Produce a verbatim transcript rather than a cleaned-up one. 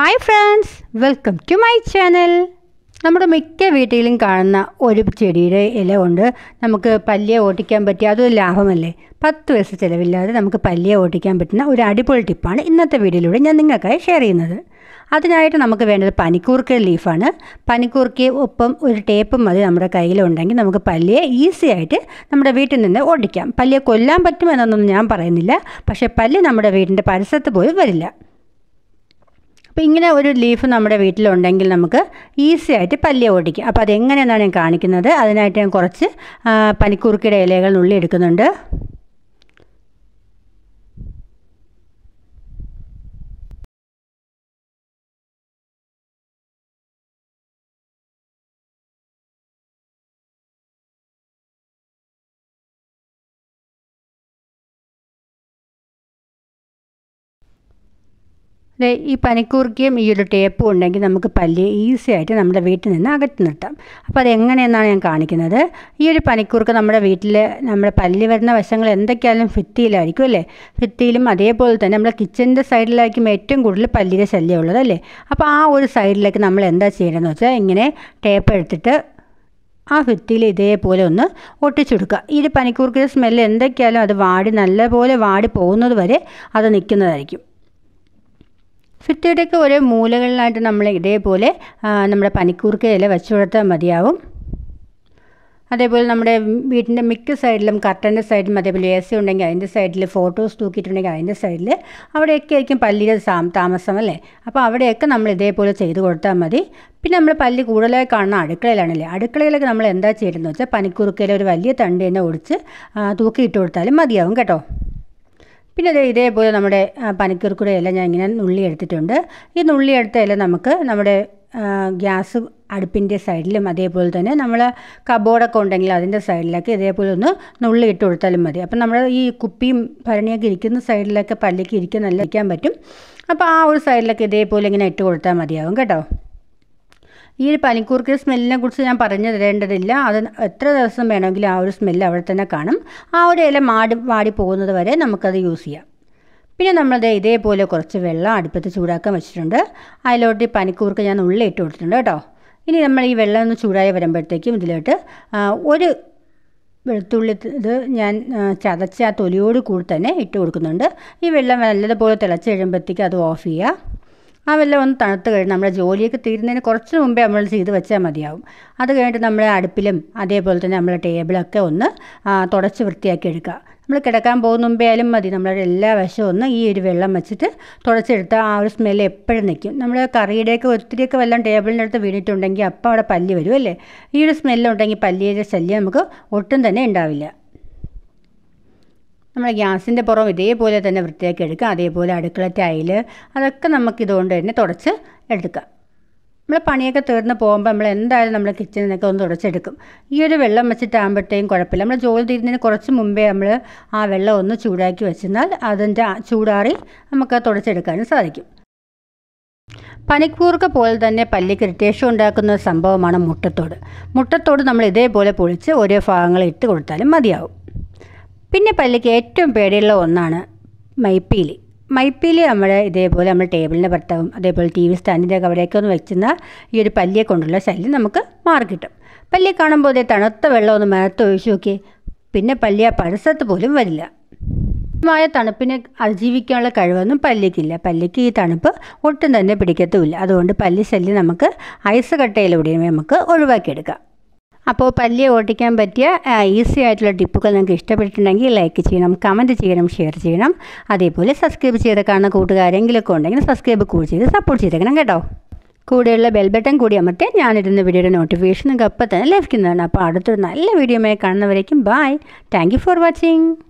Hi friends, welcome to my channel. നമ്മുടെ മിക്ക വീട്ടിലും കാണുന്ന ഒരു ചെടിയുടെ ഇല കൊണ്ട് നമുക്ക് പല്ലിയെ ഓടിക്കാൻ പറ്റിയ അതൊരു ലാഭമല്ലേ. പത്ത് പൈസ ചിലവില്ലാതെ നമുക്ക് പല്ലിയെ ഓടിക്കാൻ പറ്റുന്ന ഒരു അടിപൊളി ടിപ്പാണ് ഇന്നത്തെ വീഡിയോയിലൂടെ ഞാൻ നിങ്ങൾക്കായി ഷെയർ ചെയ്യുന്നത്. അതിനായിട്ട് നമുക്ക് വേണ്ടത് പനിക്കൂർക്ക ലീഫാണ്. പനിക്കൂർക്കയും ഒപ്പം ഒരു ടേപ്പും മതി നമ്മുടെ കയ്യിലുണ്ടെങ്കിൽ നമുക്ക് പല്ലിയെ ഈസി ആയിട്ട് നമ്മുടെ വീട്ടിൽ നിന്ന് ഓടിക്കാം. പല്ലിയെ കൊല്ലാൻ പറ്റുമെന്നൊന്നും ഞാൻ പറയുന്നില്ല, പക്ഷേ പല്ലി നമ്മുടെ വീടിൻ്റെ പരിസരത്ത് പോലും വരില്ല. അപ്പോൾ ഇങ്ങനെ ഒരു ലീഫ് നമ്മുടെ വീട്ടിലുണ്ടെങ്കിൽ നമുക്ക് ഈസി ആയിട്ട് പല്ലിയെ ഓടിക്കാം. അപ്പോൾ അതെങ്ങനെയെന്നാണ് ഞാൻ കാണിക്കുന്നത്. അതിനായിട്ട് ഞാൻ കുറച്ച് പനിക്കൂർക്കയുടെ ഇലകൾ നുള്ളി എടുക്കുന്നുണ്ട്. ഈ പനിക്കൂർക്കയും ഈ ഒരു ടേപ്പും ഉണ്ടെങ്കിൽ നമുക്ക് പല്ലിയെ ഈസി ആയിട്ട് നമ്മുടെ വീട്ടിൽ നിന്ന് അകറ്റി നിർത്താം. അപ്പോൾ അതെങ്ങനെയെന്നാണ് ഞാൻ കാണിക്കുന്നത്. ഈ ഒരു പനിക്കൂർക്ക നമ്മുടെ വീട്ടിൽ നമ്മുടെ പല്ലി വരുന്ന വശങ്ങൾ എന്തൊക്കെയായാലും ഭിത്തിയിലായിരിക്കും അല്ലേ. ഭിത്തിയിലും അതേപോലെ തന്നെ നമ്മുടെ കിച്ചൻ്റെ സൈഡിലായിരിക്കും ഏറ്റവും കൂടുതൽ പല്ലിയുടെ ശല്യം ഉള്ളത് അല്ലേ. അപ്പോൾ ആ ഒരു സൈഡിലേക്ക് നമ്മൾ എന്താ ചെയ്യേണ്ടതെന്ന് വെച്ചാൽ ഇങ്ങനെ ടേപ്പ് എടുത്തിട്ട് ആ ഭിത്തിയിൽ ഇതേപോലെ ഒന്ന് ഒട്ടിച്ചെടുക്കുക. ഈ ഒരു പനിക്കൂർക്കയുടെ സ്മെല്ല് എന്തൊക്കെയായാലും അത് വാടി നല്ലപോലെ വാടി പോകുന്നത് വരെ അത് നിൽക്കുന്നതായിരിക്കും. ഭിത്തിയുടെയൊക്കെ ഓരോ മൂലകളിലായിട്ട് നമ്മൾ ഇതേപോലെ നമ്മുടെ പനിക്കൂർക്ക ഇല വെച്ച് കൊടുത്താൽ മതിയാവും. അതേപോലെ നമ്മുടെ വീട്ടിൻ്റെ മിക്ക സൈഡിലും കർട്ടൻ്റെ സൈഡിലും അതേപോലെ എ സി ഉണ്ടെങ്കിൽ അതിൻ്റെ സൈഡിൽ ഫോട്ടോസ് തൂക്കിയിട്ടുണ്ടെങ്കിൽ അതിൻ്റെ സൈഡിൽ അവിടെയൊക്കെ ആയിരിക്കും പല്ലിയുടെ താമസം അല്ലേ. അപ്പോൾ അവിടെയൊക്കെ നമ്മൾ ഇതേപോലെ ചെയ്ത് കൊടുത്താൽ മതി. പിന്നെ നമ്മൾ പല്ലി കൂടുതലായി കാണുന്ന അടുക്കളയിലാണല്ലേ. അടുക്കളയിലൊക്കെ നമ്മൾ എന്താ ചെയ്യേണ്ടതെന്ന് വെച്ചാൽ പനിക്കൂർക്കയിലെ ഒരു വലിയ തണ്ട് തന്നെ ഒടിച്ച് തൂക്കിയിട്ട് കൊടുത്താലും മതിയാവും കേട്ടോ. പിന്നെ അത് ഇതേപോലെ നമ്മുടെ പനിക്കൂർക്കയുടെ ഇല ഞാൻ ഇങ്ങനെ നുള്ളി എടുത്തിട്ടുണ്ട്. ഈ നുള്ളി എടുത്ത ഇല നമുക്ക് നമ്മുടെ ഗ്യാസ് അടുപ്പിൻ്റെ സൈഡിലും അതേപോലെ തന്നെ നമ്മൾ കബോർഡൊക്കെ ഉണ്ടെങ്കിൽ അതിൻ്റെ സൈഡിലൊക്കെ ഇതേപോലെ ഒന്ന് നുള്ളി ഇട്ട് കൊടുത്താലും മതി. അപ്പം നമ്മൾ ഈ കുപ്പിയും ഭരണിയൊക്കെ ഇരിക്കുന്ന സൈഡിലൊക്കെ പല്ലിക്ക് ഇരിക്കാൻ നല്ല ഇരിക്കാൻ പറ്റും. അപ്പോൾ ആ ഒരു സൈഡിലൊക്കെ ഇതേപോലെ ഇങ്ങനെ ഇട്ട് കൊടുത്താൽ മതിയാവും കേട്ടോ. ഈ ഒരു പനിക്കൂർക്ക സ്മെല്ലിനെ കുറിച്ച് ഞാൻ പറഞ്ഞു തരേണ്ടതില്ല. അത് എത്ര ദിവസം വേണമെങ്കിലും ആ ഒരു സ്മെല്ല് അവിടെ തന്നെ കാണും. ആ ഒരു ഇല മാടി വാടി പോകുന്നത് വരെ നമുക്കത് യൂസ് ചെയ്യാം. പിന്നെ നമ്മളത് ഇതേപോലെ കുറച്ച് വെള്ളം അടുപ്പത്ത് ചൂടാക്കാൻ വെച്ചിട്ടുണ്ട്. അതിലോട്ട് ഈ പനിക്കൂർക്ക ഞാൻ ഉള്ളി ഇട്ട് കൊടുത്തിട്ടുണ്ട് കേട്ടോ. ഇനി നമ്മൾ ഈ വെള്ളം ഒന്ന് ചൂടായി വരുമ്പോഴത്തേക്കും ഇതിലോട്ട് ഒരു വെളുത്തുള്ളി ഇത് ഞാൻ ചതച്ച ആ തൊലിയോട് കൂടി തന്നെ ഇട്ട് കൊടുക്കുന്നുണ്ട്. ഈ വെള്ളം നല്ലതുപോലെ തിളച്ച് കഴിയുമ്പോഴത്തേക്കും അത് ഓഫ് ചെയ്യുക. ആ വെള്ളം ഒന്ന് തണുത്ത് കഴിഞ്ഞ് നമ്മുടെ ജോലിയൊക്കെ തീരുന്നതിന് കുറച്ച് മുമ്പേ നമ്മൾ ചെയ്ത് വെച്ചാൽ മതിയാവും. അത് കഴിഞ്ഞിട്ട് നമ്മൾ അടുപ്പിലും അതേപോലെ തന്നെ നമ്മുടെ ടേബിളൊക്കെ ഒന്ന് തുടച്ച് വൃത്തിയാക്കി എടുക്കുക. നമ്മൾ കിടക്കാൻ പോകുന്ന മുമ്പേ ആയാലും മതി. നമ്മുടെ എല്ലാ വശവും ഒന്ന് ഈ ഒരു വെള്ളം വെച്ചിട്ട് തുടച്ചെടുത്താൽ ആ ഒരു സ്മെല്ല് എപ്പോഴും നിൽക്കും. നമ്മുടെ കറിയുടെയൊക്കെ ഒത്തിരിയൊക്കെ വെള്ളം ടേബിളിൻ്റെ അടുത്ത് വീണിട്ടുണ്ടെങ്കിൽ അപ്പം അവിടെ പല്ലി വരും അല്ലേ. ഈ ഒരു സ്മെല്ലുണ്ടെങ്കിൽ പല്ലിയുടെ ശല്യം നമുക്ക് ഒട്ടും തന്നെ ഉണ്ടാവില്ല. നമ്മുടെ ഗ്യാസിൻ്റെ പുറം ഇതേപോലെ തന്നെ വൃത്തിയാക്കി എടുക്കുക. അതേപോലെ അടുക്കള ടൈല് അതൊക്കെ നമുക്കിതുകൊണ്ട് തന്നെ തുടച്ച് എടുക്കാം. നമ്മൾ പണിയൊക്കെ തീർന്ന് പോകുമ്പോൾ നമ്മൾ എന്തായാലും നമ്മുടെ കിച്ചണിൽ നിന്നൊക്കെ ഒന്ന് തുടച്ചെടുക്കും. ഈ ഒരു വെള്ളം വെച്ചിട്ടാകുമ്പോഴത്തേക്കും കുഴപ്പമില്ല. നമ്മൾ ജോലി തീരുന്നതിന് കുറച്ച് മുമ്പേ നമ്മൾ ആ വെള്ളം ഒന്ന് ചൂടാക്കി വെച്ചെന്നാൽ അതിൻ്റെ ചൂടാറി നമുക്ക് തുടച്ചെടുക്കാനും സാധിക്കും. പനിക്കൂർക്ക പോലെ തന്നെ പല്ലിക്ക് ഇറിറ്റേഷൻ ഉണ്ടാക്കുന്ന സംഭവമാണ് മുട്ടത്തോട്. മുട്ടത്തോട് നമ്മൾ ഇതേപോലെ പൊളിച്ച് ഓരോ ഭാഗങ്ങൾ ഇട്ട് കൊടുത്താലും മതിയാവും. പിന്നെ പല്ലിക്ക് ഏറ്റവും പേടിയുള്ള ഒന്നാണ് മൈപ്പീലി. മൈപ്പീലി നമ്മൾ ഇതേപോലെ നമ്മൾ ടേബിളിൻ്റെ പുറത്താവും അതേപോലെ ടി വി സ്റ്റാൻഡിൻ്റെ ഒക്കെ അവിടെയൊക്കെ ഒന്ന് വെച്ചെന്നാൽ ഈ ഒരു പല്ലിയെ കൊണ്ടുള്ള ശല്യം നമുക്ക് മാറിക്കിട്ടും. പല്ലിയെ കാണുമ്പോൾ അതേ തണുത്ത വെള്ളം ഒന്ന് മേത്ത് ഒഴിച്ച് നോക്കി, പിന്നെ പല്ലി ആ പരിസരത്ത് പോലും വരില്ല. മായ തണുപ്പിനെ അതിജീവിക്കാനുള്ള കഴിവൊന്നും പല്ലിക്കില്ല. പല്ലിക്ക് ഈ തണുപ്പ് ഒട്ടും തന്നെ പിടിക്കത്തുമില്ല. അതുകൊണ്ട് പല്ലി ശല്യം നമുക്ക് ഐസ് കട്ടയിലൂടെയും നമുക്ക് ഒഴിവാക്കിയെടുക്കാം. അപ്പോൾ പല്ലിയെ ഓടിക്കാൻ പറ്റിയ ഈസി ആയിട്ടുള്ള ടിപ്പുകൾ നിങ്ങൾക്ക് ഇഷ്ടപ്പെട്ടിട്ടുണ്ടെങ്കിൽ ലൈക്ക് ചെയ്യണം, കമൻറ്റ് ചെയ്യണം, ഷെയർ ചെയ്യണം. അതേപോലെ സബ്സ്ക്രൈബ് ചെയ്ത് കാണുന്ന കൂട്ടുകാരെങ്കിലൊക്കെ ഉണ്ടെങ്കിൽ സബ്സ്ക്രൈബ് കൂടി ചെയ്ത് സപ്പോർട്ട് ചെയ്തേക്കണം കേട്ടോ. കൂടെയുള്ള ബെൽ ബട്ടൺ കൂടി അമർത്തിയാൽ ഞാനിരുന്ന വീഡിയോയുടെ നോട്ടിഫിക്കേഷൻ നിങ്ങൾക്ക് അപ്പം തന്നെ ലഭിക്കുന്നതാണ്. അപ്പോൾ അടുത്തൊരു നല്ല വീഡിയോയുമായി കാണുന്നവരേക്കും bye. Thank you for watching.